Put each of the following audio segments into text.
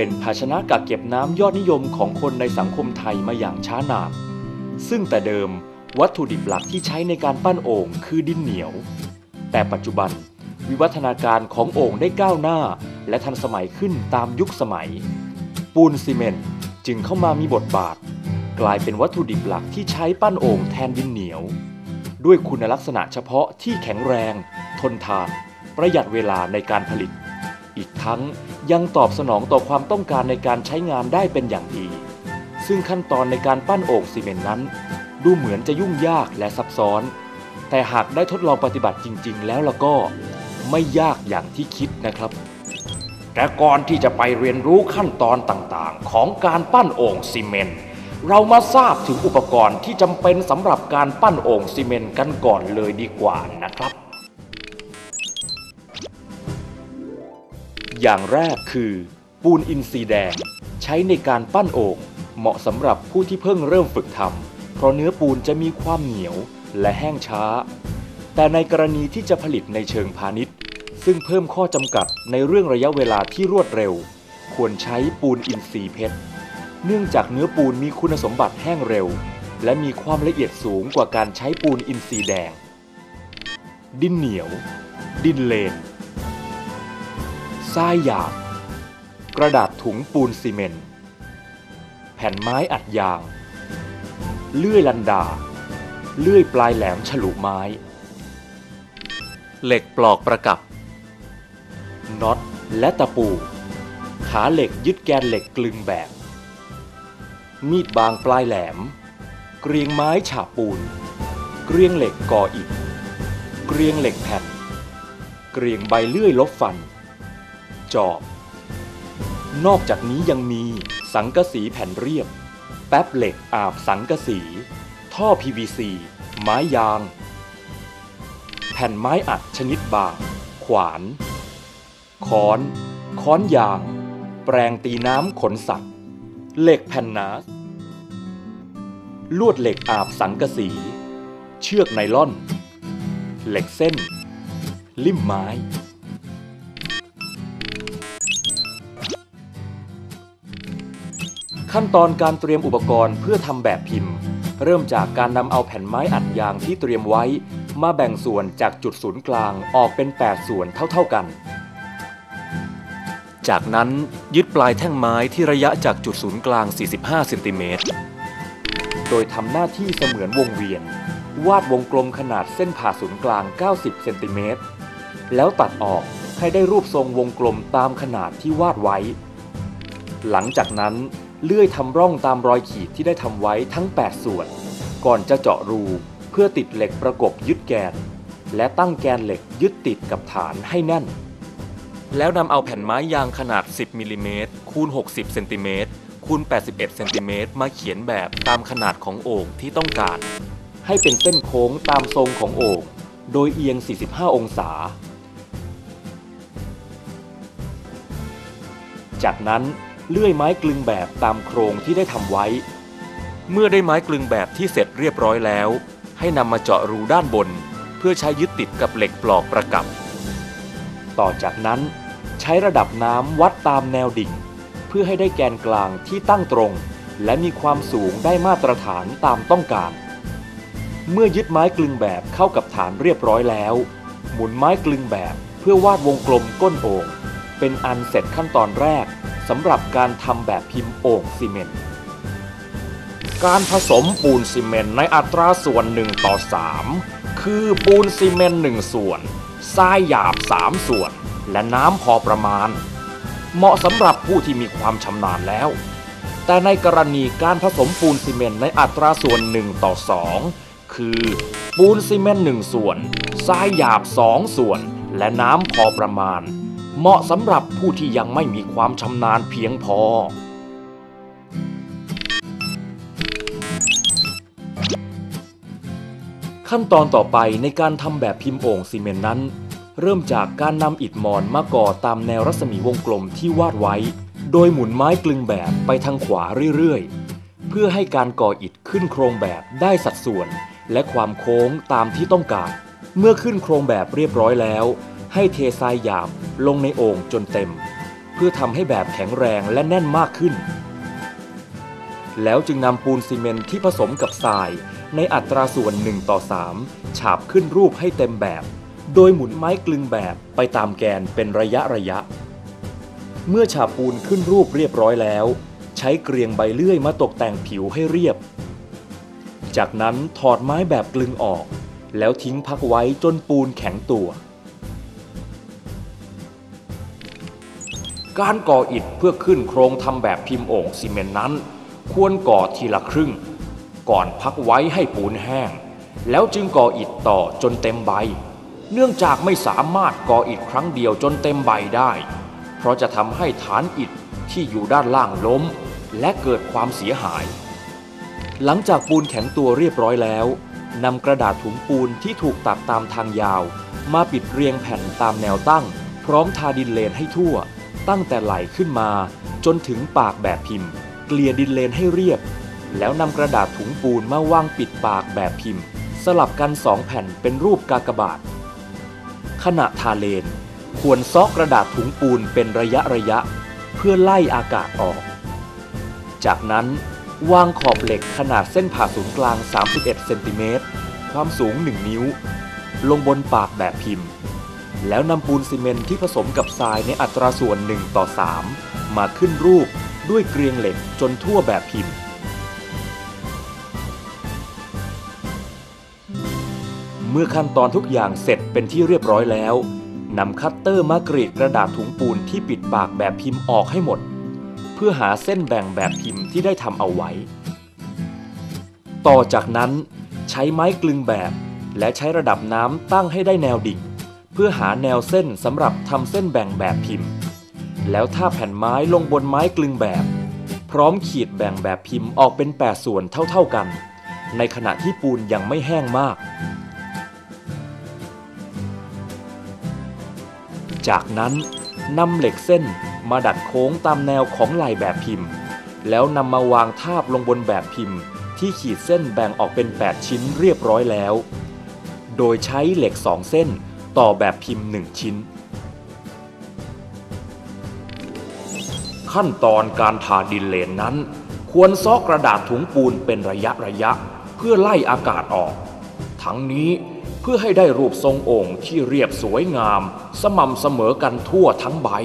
เป็นภาชนะกักเก็บน้ำยอดนิยมของคนในสังคมไทยมาอย่างช้านานซึ่งแต่เดิมวัตถุดิบหลักที่ใช้ในการปั้นโอ่งคือดินเหนียวแต่ปัจจุบันวิวัฒนาการของโอ่งได้ก้าวหน้าและทันสมัยขึ้นตามยุคสมัยปูนซีเมนต์จึงเข้ามามีบทบาทกลายเป็นวัตถุดิบหลักที่ใช้ปั้นโอ่งแทนดินเหนียวด้วยคุณลักษณะเฉพาะที่แข็งแรงทนทานประหยัดเวลาในการผลิตอีกทั้งยังตอบสนองต่อความต้องการในการใช้งานได้เป็นอย่างดีซึ่งขั้นตอนในการปั้นโอ่งซีเมนต์นั้นดูเหมือนจะยุ่งยากและซับซ้อนแต่หากได้ทดลองปฏิบัติจริงๆแล้วก็ไม่ยากอย่างที่คิดนะครับแต่ก่อนที่จะไปเรียนรู้ขั้นตอนต่างๆของการปั้นโอ่งซีเมนต์เรามาทราบถึงอุปกรณ์ที่จำเป็นสำหรับการปั้นโอ่งซีเมนต์กันก่อนเลยดีกว่านะครับอย่างแรกคือปูนอินทรีย์แดงใช้ในการปั้นโอ่งเหมาะสำหรับผู้ที่เพิ่งเริ่มฝึกทำเพราะเนื้อปูนจะมีความเหนียวและแห้งช้าแต่ในกรณีที่จะผลิตในเชิงพาณิชย์ซึ่งเพิ่มข้อจำกัดในเรื่องระยะเวลาที่รวดเร็วควรใช้ปูนอินทรีย์เพชรเนื่องจากเนื้อปูนมีคุณสมบัติแห้งเร็วและมีความละเอียดสูงกว่าการใช้ปูนอินทรีย์แดงดินเหนียวดินเลนทรายหยาบกระดาษถุงปูนซีเมนต์แผ่นไม้อัดยางเลื่อยลันดาเลื่อยปลายแหลมฉลุไม้เหล็กปลอกประกับน็อตและตะปูขาเหล็กยึดแกนเหล็กกลึงแบบมีดบางปลายแหลมเกรียงไม้ฉาบปูนเกรียงเหล็กก่ออิฐเกรียงเหล็กแผ่นเกรียงใบเลื่อยลบฟันจอบนอกจากนี้ยังมีสังกะสีแผ่นเรียบแป๊บเหล็กอาบสังกะสีท่อ PVC ไม้ยางแผ่นไม้อัดชนิดบางขวานค้อนยางแปรงตีน้ำขนสัตว์เหล็กแผ่นหนาลวดเหล็กอาบสังกะสีเชือกไนล่อนเหล็กเส้นลิ่มไม้ขั้นตอนการเตรียมอุปกรณ์เพื่อทำแบบพิมพ์เริ่มจากการนำเอาแผ่นไม้อัดยางที่เตรียมไว้มาแบ่งส่วนจากจุดศูนย์กลางออกเป็น8ส่วนเท่าๆกันจากนั้นยึดปลายแท่งไม้ที่ระยะจากจุดศูนย์กลาง45เซนติเมตรโดยทำหน้าที่เสมือนวงเวียนวาดวงกลมขนาดเส้นผ่าศูนย์กลาง90เซนติเมตรแล้วตัดออกให้ได้รูปทรงวงกลมตามขนาดที่วาดไว้หลังจากนั้นเลื่อยทำร่องตามรอยขีดที่ได้ทำไว้ทั้ง8ส่วนก่อนจะเจาะรูเพื่อติดเหล็กประกบยึดแกนและตั้งแกนเหล็กยึดติดกับฐานให้แน่นแล้วนำเอาแผ่นไม้ยางขนาด10มิลลิเมตรคูณ60เซนติเมตรคูณ81เซนติเมตรมาเขียนแบบตามขนาดของโอ่งที่ต้องการให้เป็นเส้นโค้งตามทรงของโอ่งโดยเอียง45องศาจากนั้นเลื่อยไม้กลึงแบบตามโครงที่ได้ทำไว้เมื่อได้ไม้กลึงแบบที่เสร็จเรียบร้อยแล้วให้นำมาเจาะรูด้านบนเพื่อใช้ยึดติดกับเหล็กปลอกประกับต่อจากนั้นใช้ระดับน้ำวัดตามแนวดิ่งเพื่อให้ได้แกนกลางที่ตั้งตรงและมีความสูงได้มาตรฐานตามต้องการเมื่อยึดไม้กลึงแบบเข้ากับฐานเรียบร้อยแล้วหมุนไม้กลึงแบบเพื่อวาดวงกลมก้นโอ่งเป็นอันเสร็จขั้นตอนแรกสำหรับการทำแบบพิมพ์โอ่งซีเมนต์การผสมปูนซีเมนต์ในอัตราส่วน1:3คือปูนซีเมนต์1ส่วนทรายหยาบ3ส่วนและน้ำพอประมาณเหมาะสำหรับผู้ที่มีความชำนาญแล้วแต่ในกรณีการผสมปูนซีเมนต์ในอัตราส่วน1:2คือปูนซีเมนต์1ส่วนทรายหยาบ2ส่วนและน้ำพอประมาณเหมาะสำหรับผู้ที่ยังไม่มีความชำนาญเพียงพอขั้นตอนต่อไปในการทำแบบพิมพ์โอ่งซีเมนต์นั้นเริ่มจากการนำอิฐมอนมาก่อตามแนวรัศมีวงกลมที่วาดไว้โดยหมุนไม้กลึงแบบไปทางขวาเรื่อยๆเพื่อให้การก่ออิฐขึ้นโครงแบบได้สัดส่วนและความโค้งตามที่ต้องการเมื่อขึ้นโครงแบบเรียบร้อยแล้วให้เททรายหยาบลงในโอ่งจนเต็มเพื่อทำให้แบบแข็งแรงและแน่นมากขึ้นแล้วจึงนำปูนซีเมนต์ที่ผสมกับทรายในอัตราส่วน1:3ฉาบขึ้นรูปให้เต็มแบบโดยหมุนไม้กลึงแบบไปตามแกนเป็นระยะเมื่อฉาบปูนขึ้นรูปเรียบร้อยแล้วใช้เกรียงใบเลื่อยมาตกแต่งผิวให้เรียบจากนั้นถอดไม้แบบกลึงออกแล้วทิ้งพักไว้จนปูนแข็งตัวการก่ออิฐเพื่อขึ้นโครงทำแบบพิมพ์โอ่งซีเมนต์นั้นควรก่อทีละครึ่งก่อนพักไว้ให้ปูนแห้งแล้วจึงก่ออิฐต่อจนเต็มใบเนื่องจากไม่สามารถก่ออิฐครั้งเดียวจนเต็มใบได้เพราะจะทำให้ฐานอิฐที่อยู่ด้านล่างล้มและเกิดความเสียหายหลังจากปูนแข็งตัวเรียบร้อยแล้วนำกระดาษถุงปูนที่ถูกตัดตามทางยาวมาปิดเรียงแผ่นตามแนวตั้งพร้อมทาดินเลนให้ทั่วตั้งแต่ไหล่ขึ้นมาจนถึงปากแบบพิมพ์เกลี่ยดินเลนให้เรียบแล้วนำกระดาษถุงปูนมาวางปิดปากแบบพิมพ์สลับกัน2แผ่นเป็นรูปกากบาทขณะทาเลนควรซอกกระดาษถุงปูนเป็นระยะเพื่อไล่อากาศออกจากนั้นวางขอบเหล็กขนาดเส้นผ่าศูนย์กลาง31เซนติเมตรความสูง1นิ้วลงบนปากแบบพิมพ์แล้วนำปูนซีเมนต์ที่ผสมกับทรายในอัตราส่วน1:3มาขึ้นรูปด้วยเกรียงเหล็กจนทั่วแบบพิมพ์เมื่อขั้นตอนทุกอย่างเสร็จเป็นที่เรียบร้อยแล้วนำคัตเตอร์มากรีดกระดาษถุงปูนที่ปิดปากแบบพิมพ์ออกให้หมดเพื่อหาเส้นแบ่งแบบพิมพ์ที่ได้ทำเอาไว้ต่อจากนั้นใช้ไม้กลึงแบบและใช้ระดับน้ำตั้งให้ได้แนวดิ่งเพื่อหาแนวเส้นสำหรับทำเส้นแบ่งแบบพิมพ์แล้วท่าแผ่นไม้ลงบนไม้กลึงแบบพร้อมขีดแบ่งแบบพิมพ์ออกเป็น8ส่วนเท่าๆกันในขณะที่ปูนยังไม่แห้งมากจากนั้นนำเหล็กเส้นมาดัดโค้งตามแนวของไหล่แบบพิมพ์แล้วนำมาวางทาบลงบนแบบพิมพ์ที่ขีดเส้นแบ่งออกเป็น8ชิ้นเรียบร้อยแล้วโดยใช้เหล็ก2เส้นต่อแบบพิมพ์1ชิ้นขั้นตอนการทาดินเลนนั้นควรซอกกระดาษถุงปูนเป็นระยะเพื่อไล่อากาศออกทั้งนี้เพื่อให้ได้รูปทรงโอ่งที่เรียบสวยงามสม่ำเสมอกันทั่วทั้งใบ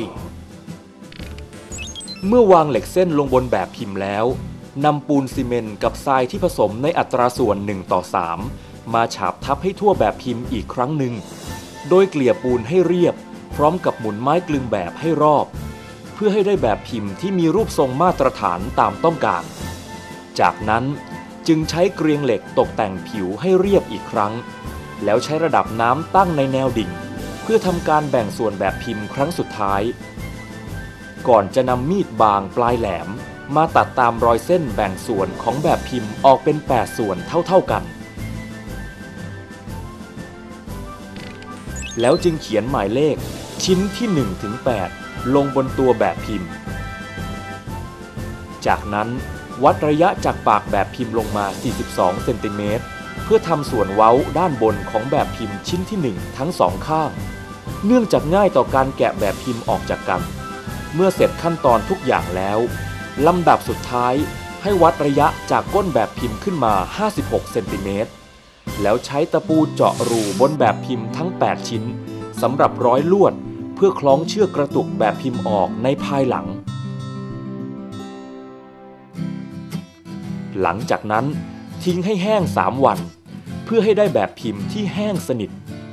เมื่อวางเหล็กเส้นลงบนแบบพิมพ์แล้วนำปูนซีเมนต์กับทรายที่ผสมในอัตราส่วน1:3มาฉาบทับให้ทั่วแบบพิมพ์อีกครั้งหนึ่งโดยเกลี่ยปูนให้เรียบพร้อมกับหมุนไม้กลึงแบบให้รอบเพื่อให้ได้แบบพิมพ์ที่มีรูปทรงมาตรฐานตามต้องการจากนั้นจึงใช้เกรียงเหล็กตกแต่งผิวให้เรียบอีกครั้งแล้วใช้ระดับน้ำตั้งในแนวดิ่งเพื่อทำการแบ่งส่วนแบบพิมพ์ครั้งสุดท้ายก่อนจะนำมีดบางปลายแหลมมาตัดตามรอยเส้นแบ่งส่วนของแบบพิมพ์ออกเป็น8ส่วนเท่ากันแล้วจึงเขียนหมายเลขชิ้นที่1 ถึง 8ลงบนตัวแบบพิมพ์จากนั้นวัดระยะจากปากแบบพิมพ์ลงมา42เซนติเมตรเพื่อทำส่วนเว้าด้านบนของแบบพิมพ์ชิ้นที่1ทั้ง2ข้างเนื่องจากง่ายต่อการแกะแบบพิมพ์ออกจากกันเมื่อเสร็จขั้นตอนทุกอย่างแล้วลำดับสุดท้ายให้วัดระยะจากก้นแบบพิมพ์ขึ้นมา56เซนติเมตรแล้วใช้ตะปูเจาะรูบนแบบพิมพ์ทั้ง8ชิ้นสำหรับร้อยลวดเพื่อคล้องเชือกกระตุกแบบพิมพ์ออกในภายหลังหลังจากนั้นทิ้งให้แห้ง3วันเพื่อให้ได้แบบพิมพ์ที่แห้งสนิท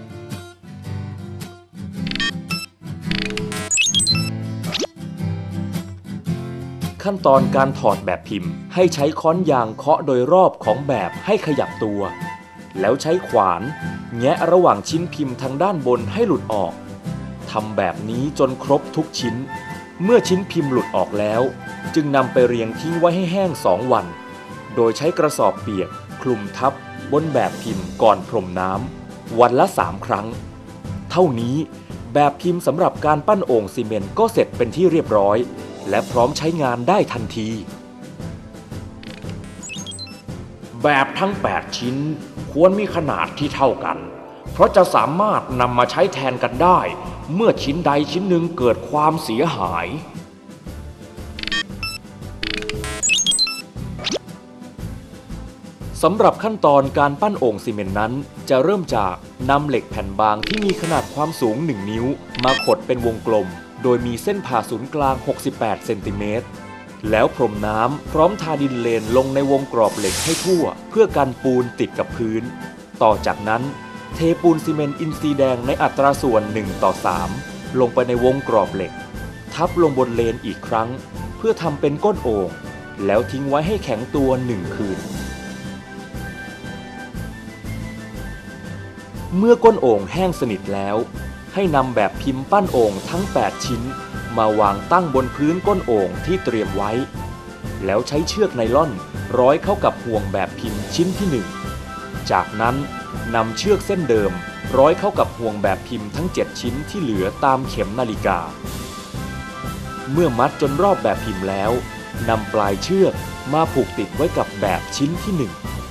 ขั้นตอนการถอดแบบพิมพ์ให้ใช้ค้อนยางเคาะโดยรอบของแบบให้ขยับตัวแล้วใช้ขวานแงะระหว่างชิ้นพิมพ์ทางด้านบนให้หลุดออกทำแบบนี้จนครบทุกชิ้นเมื่อชิ้นพิมพ์หลุดออกแล้วจึงนำไปเรียงทิ้งไว้ให้แห้ง2วันโดยใช้กระสอบเปียกคลุมทับบนแบบพิมพ์ก่อนพรมน้ำวันละ3 ครั้งเท่านี้แบบพิมพ์สำหรับการปั้นโอ่งซีเมนต์ก็เสร็จเป็นที่เรียบร้อยและพร้อมใช้งานได้ทันทีแบบทั้ง8ชิ้นควรมีขนาดที่เท่ากันเพราะจะสามารถนำมาใช้แทนกันได้เมื่อชิ้นใดชิ้นหนึ่งเกิดความเสียหายสำหรับขั้นตอนการปั้นโอ่งซีเมนต์นั้นจะเริ่มจากนำเหล็กแผ่นบางที่มีขนาดความสูง1 นิ้วมาขดเป็นวงกลมโดยมีเส้นผ่าศูนย์กลาง68เซนติเมตรแล้วพรมน้ำพร้อมทาดินเลนลงในวงกรอบเหล็กให้ทั่วเพื่อกันปูนติดกับพื้นต่อจากนั้นเทปูนซีเมนต์อินทรีย์แดงในอัตราส่วน1:3ลงไปในวงกรอบเหล็กทับลงบนเลนอีกครั้งเพื่อทำเป็นก้นโอ่งแล้วทิ้งไว้ให้แข็งตัว1 คืนเมื่อก้นโอ่งแห้งสนิทแล้วให้นำแบบพิมพ์ปั้นโอ่งทั้ง8ชิ้นมาวางตั้งบนพื้นก้นโอ่งที่เตรียมไว้แล้วใช้เชือกไนล่อนร้อยเข้ากับห่วงแบบพิมพ์ชิ้นที่1จากนั้นนำเชือกเส้นเดิมร้อยเข้ากับห่วงแบบพิมพ์ทั้ง7ชิ้นที่เหลือตามเข็มนาฬิกาเมื่อมัดจนรอบแบบพิมพ์แล้วนำปลายเชือกมาผูกติดไว้กับแบบชิ้นที่1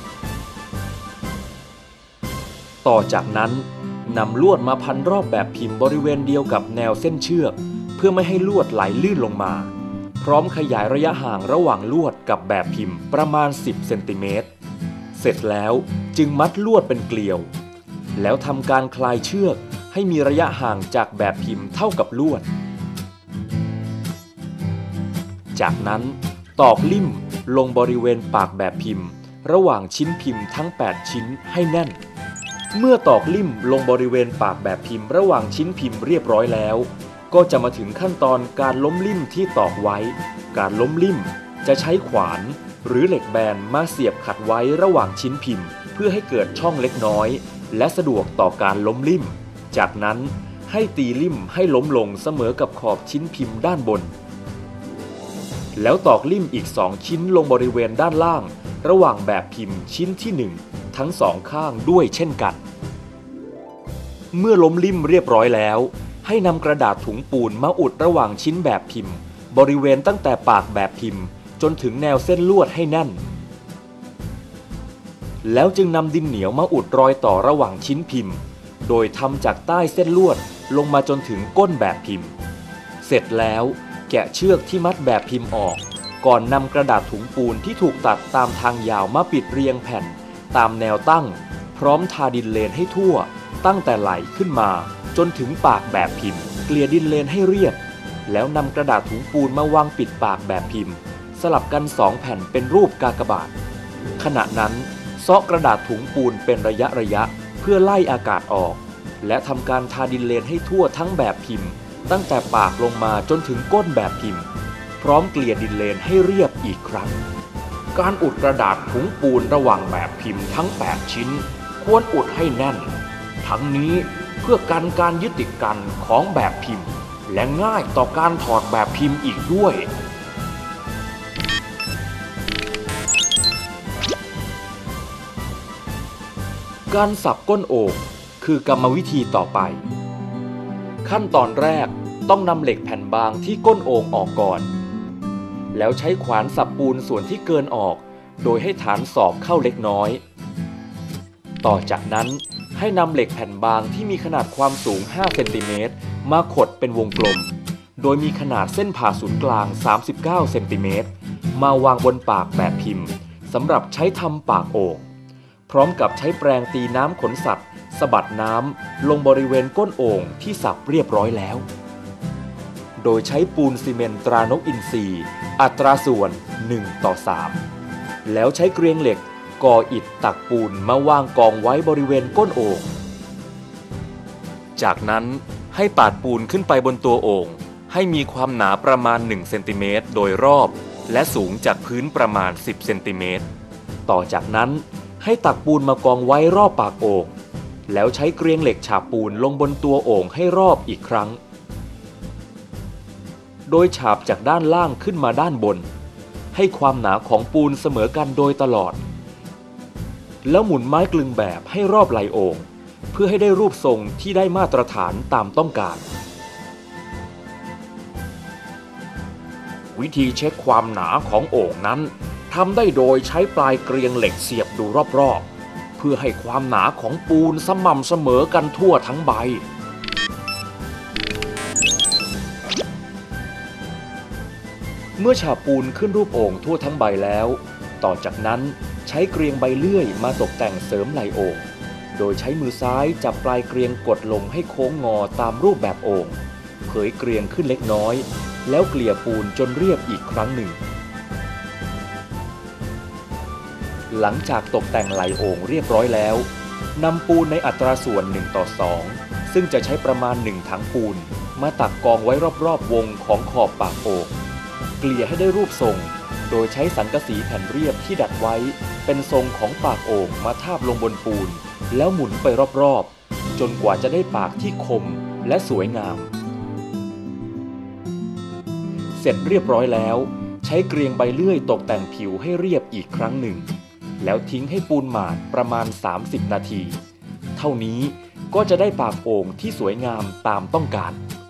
ต่อจากนั้นนำลวดมาพันรอบแบบพิมพ์บริเวณเดียวกับแนวเส้นเชือกเพื่อไม่ให้ลวดไหลลื่นลงมาพร้อมขยายระยะห่างระหว่างลวดกับแบบพิมพ์ประมาณ10 เซนติเมตรเสร็จแล้วจึงมัดลวดเป็นเกลียวแล้วทำการคลายเชือกให้มีระยะห่างจากแบบพิมพ์เท่ากับลวดจากนั้นตอกลิ่มลงบริเวณปากแบบพิมพ์ระหว่างชิ้นพิมพ์ทั้ง8ชิ้นให้แน่นเมื่อตอกลิ่มลงบริเวณปากแบบพิมพ์ระหว่างชิ้นพิมพ์เรียบร้อยแล้วก็จะมาถึงขั้นตอนการล้มลิ่มที่ตอกไว้การล้มลิ่มจะใช้ขวานหรือเหล็กแบนมาเสียบขัดไว้ระหว่างชิ้นพิมพ์เพื่อให้เกิดช่องเล็กน้อยและสะดวกต่อการล้มลิ่มจากนั้นให้ตีลิ่มให้ล้มลงเสมอกับขอบชิ้นพิมพ์ด้านบนแล้วตอกลิ่มอีก2ชิ้นลงบริเวณด้านล่างระหว่างแบบพิมพ์ชิ้นที่1ทั้ง2ข้างด้วยเช่นกันเมื่อล้มลิ่มเรียบร้อยแล้วให้นำกระดาษถุงปูนมาอุดระหว่างชิ้นแบบพิมพ์บริเวณตั้งแต่ปากแบบพิมพ์จนถึงแนวเส้นลวดให้แน่นแล้วจึงนำดินเหนียวมาอุดรอยต่อระหว่างชิ้นพิมพ์โดยทำจากใต้เส้นลวดลงมาจนถึงก้นแบบพิมพ์เสร็จแล้วแกะเชือกที่มัดแบบพิมพ์ออกก่อนนำกระดาษถุงปูนที่ถูกตัดตามทางยาวมาปิดเรียงแผ่นตามแนวตั้งพร้อมทาดินเลนให้ทั่วตั้งแต่ไหล่ขึ้นมาจนถึงปากแบบพิมพ์เกลี่ยดินเลนให้เรียบแล้วนำกระดาษถุงปูนมาวางปิดปากแบบพิมพ์สลับกัน2แผ่นเป็นรูปกากบาทขณะนั้นเซาะกระดาษถุงปูนเป็นระยะเพื่อไล่อากาศออกและทำการทาดินเลนให้ทั่วทั้งแบบพิมพ์ตั้งแต่ปากลงมาจนถึงก้นแบบพิมพ์พร้อมเกลี่ยดินเลนให้เรียบอีกครั้งการอุดกระดาษถุงปูนระหว่างแบบพิมพ์ทั้ง8ชิ้นควรอุดให้แน่นทั้งนี้เพื่อกันการยึดติดกันของแบบพิมพ์และง่ายต่อการถอดแบบพิมพ์อีกด้วยการสับก้นโอ่งคือกรรมวิธีต่อไปขั้นตอนแรกต้องนำเหล็กแผ่นบางที่ก้นโอ่งออกก่อนแล้วใช้ขวานสับปูนส่วนที่เกินออกโดยให้ฐานศอกเข้าเล็กน้อยต่อจากนั้นให้นำเหล็กแผ่นบางที่มีขนาดความสูง5เซนติเมตรมาขดเป็นวงกลมโดยมีขนาดเส้นผ่าศูนย์กลาง39เซนติเมตรมาวางบนปากแบบพิมพ์สำหรับใช้ทำปากโอ่งพร้อมกับใช้แปรงตีน้ำขนสัตว์สะบัดน้ำลงบริเวณก้นโอ่งที่สับเรียบร้อยแล้วโดยใช้ปูนซีเมนต์ตรานกอินทรีอัตราส่วน1:3แล้วใช้เกรียงเหล็กก่ออิฐตักปูนมาวางกองไว้บริเวณก้นโอ่งจากนั้นให้ปาดปูนขึ้นไปบนตัวโอ่งให้มีความหนาประมาณ1เซนติเมตรโดยรอบและสูงจากพื้นประมาณ10เซนติเมตรต่อจากนั้นให้ตักปูนมากองไว้รอบปากโอ่งแล้วใช้เกรียงเหล็กฉาบปูนลงบนตัวโอ่งให้รอบอีกครั้งโดยฉาบจากด้านล่างขึ้นมาด้านบนให้ความหนาของปูนเสมอกันโดยตลอดแล้วหมุนไม้กลึงแบบให้รอบไหล่โอ่งเพื่อให้ได้รูปทรงที่ได้มาตรฐานตามต้องการวิธีเช็คความหนาของโอ่งนั้นทำได้โดยใช้ปลายเกรียงเหล็กเสียบดูรอบๆเพื่อให้ความหนาของปูนสม่ำเสมอกันทั่วทั้งใบมื่อฉาบปูนขึ้นรูปโอ่งทั่วทั้งใบแล้วต่อจากนั้นใช้เกรียงใบเลื่อยมาตกแต่งเสริมไหล่โอ่งโดยใช้มือซ้ายจับปลายเกรียงกดลงให้โค้งงอตามรูปแบบโอ่งเผยเกรียงขึ้นเล็กน้อยแล้วเกลี่ยปูนจนเรียบอีกครั้งหนึ่งหลังจากตกแต่งไหล่โอ่งเรียบร้อยแล้วนำปูนในอัตราส่วน1:2ซึ่งจะใช้ประมาณ1ถังปูนมาตักกองไว้รอบๆวงของขอบปากโอ่งเกลี่ยให้ได้รูปทรงโดยใช้สังกะสีแผ่นเรียบที่ดัดไว้เป็นทรงของปากโอ่งมาทาบลงบนปูนแล้วหมุนไปรอบๆจนกว่าจะได้ปากที่คมและสวยงามเสร็จเรียบร้อยแล้วใช้เกรียงใบเลื่อยตกแต่งผิวให้เรียบอีกครั้งหนึ่งแล้วทิ้งให้ปูนหมาดประมาณ30นาทีเท่านี้ก็จะได้ปากโอ่งที่สวยงามตามต้องการ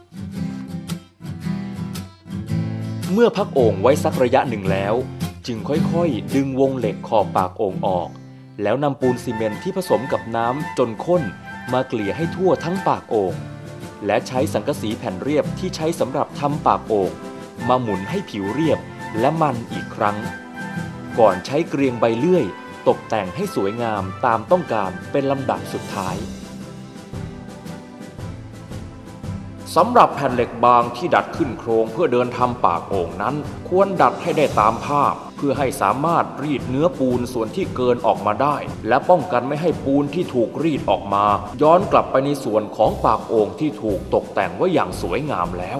เมื่อพักโอ่งไว้สักระยะหนึ่งแล้วจึงค่อยๆดึงวงเหล็กขอบปากโอ่งออกแล้วนำปูนซีเมนต์ที่ผสมกับน้ำจนข้นมาเกลี่ยให้ทั่วทั้งปากโอ่งและใช้สังกะสีแผ่นเรียบที่ใช้สำหรับทำปากโอ่งมาหมุนให้ผิวเรียบและมันอีกครั้งก่อนใช้เกรียงใบเลื่อยตกแต่งให้สวยงามตามต้องการเป็นลำดับสุดท้ายสำหรับแผ่นเหล็กบางที่ดัดขึ้นโครงเพื่อเดินทำปากโอ่งนั้นควรดัดให้ได้ตามภาพเพื่อให้สามารถรีดเนื้อปูนส่วนที่เกินออกมาได้และป้องกันไม่ให้ปูนที่ถูกรีดออกมาย้อนกลับไปในส่วนของปากโอ่งที่ถูกตกแต่งไว้อย่างสวยงามแล้ว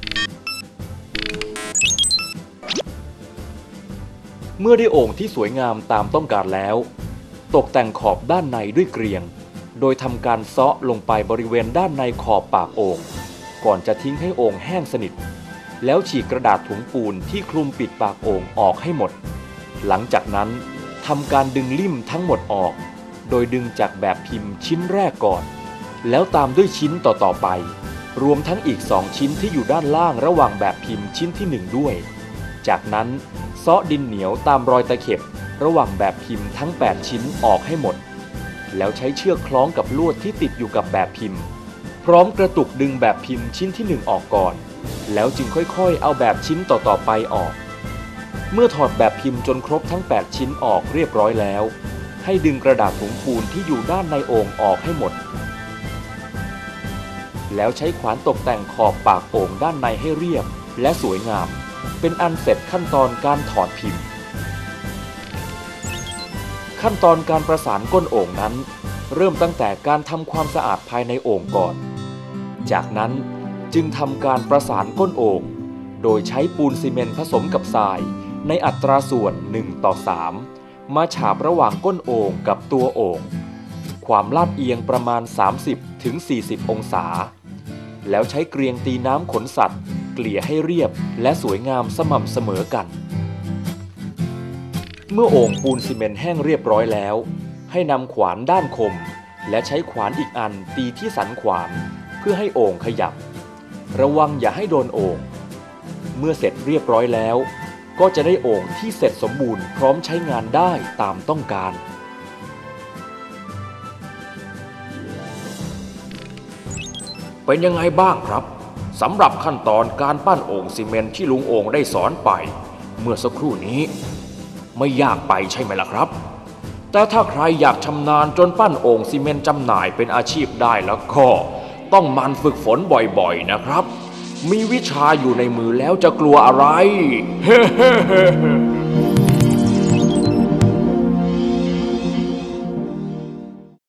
เมื่อได้โอ่งที่สวยงามตามต้องการแล้วตกแต่งขอบด้านในด้วยเกรียงโดยทำการเซาะลงไปบริเวณด้านในขอบปากโอ่งก่อนจะทิ้งให้โอ่งแห้งสนิทแล้วฉีกกระดาษถุงปูนที่คลุมปิดปากโอ่งออกให้หมดหลังจากนั้นทำการดึงลิ่มทั้งหมดออกโดยดึงจากแบบพิมพ์ชิ้นแรกก่อนแล้วตามด้วยชิ้นต่อไปรวมทั้งอีก2ชิ้นที่อยู่ด้านล่างระหว่างแบบพิมพ์ชิ้นที่1ด้วยจากนั้นเซาะดินเหนียวตามรอยตะเข็บระหว่างแบบพิมพ์ทั้ง8ชิ้นออกให้หมดแล้วใช้เชือกคล้องกับลวดที่ติดอยู่กับแบบพิมพ์พร้อมกระตุกดึงแบบพิมพ์ชิ้นที่1ออกก่อนแล้วจึงค่อยๆเอาแบบชิ้นต่อไปออกเมื่อถอดแบบพิมพ์จนครบทั้ง8ชิ้นออกเรียบร้อยแล้วให้ดึงกระดาษถุงปูนที่อยู่ด้านในโอ่งออกให้หมดแล้วใช้ขวานตกแต่งขอบปากโอ่งด้านในให้เรียบและสวยงามเป็นอันเสร็จขั้นตอนการถอดพิมพ์ขั้นตอนการประสานก้นโอ่งนั้นเริ่มตั้งแต่การทำความสะอาดภายในโอ่งก่อนจากนั้นจึงทำการประสานก้นโอ่งโดยใช้ปูนซีเมนต์ผสมกับทรายในอัตราส่วน1:3มาฉาบระหว่างก้นโอ่งกับตัวโอ่งความลาดเอียงประมาณ30-40องศาแล้วใช้เกรียงตีน้ำขนสัตว์เกลี่ยให้เรียบและสวยงามสม่ำเสมอกันเมื่อโอ่งปูนซีเมนต์แห้งเรียบร้อยแล้วให้นำขวานด้านคมและใช้ขวานอีกอันตีที่สันขวานเพื่อให้โอ่งขยับระวังอย่าให้โดนโอ่งเมื่อเสร็จเรียบร้อยแล้วก็จะได้โอ่งที่เสร็จสมบูรณ์พร้อมใช้งานได้ตามต้องการเป็นยังไงบ้างครับสำหรับขั้นตอนการปั้นโอ่งซีเมนต์ที่ลุงโอ่งได้สอนไปเมื่อสักครู่นี้ไม่ยากไปใช่ไหมล่ะครับแต่ถ้าใครอยากชำนาญจนปั้นโอ่งซีเมนต์จำหน่ายเป็นอาชีพได้แล้วก็ต้องหมั่นฝึกฝนบ่อยๆนะครับมีวิชาอยู่ในมือแล้วจะกลัวอะไร